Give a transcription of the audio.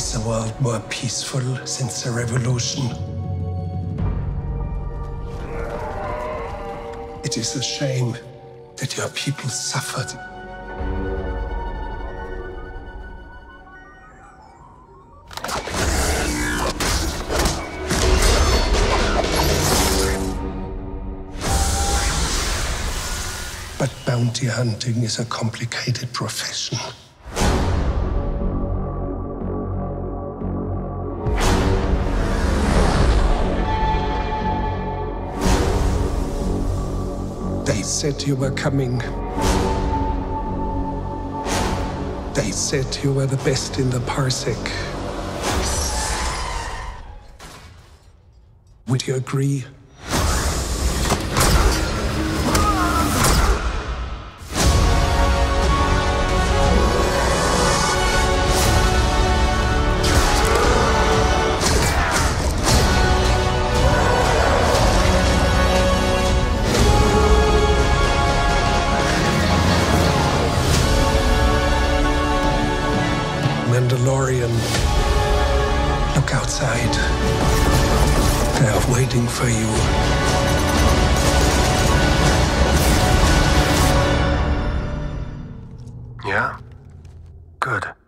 Is the world more peaceful since the revolution? It is a shame that your people suffered. But bounty hunting is a complicated profession. They said you were coming. They said you were the best in the parsec. Would you agree? Mandalorian, look outside. They are waiting for you. Yeah? Good.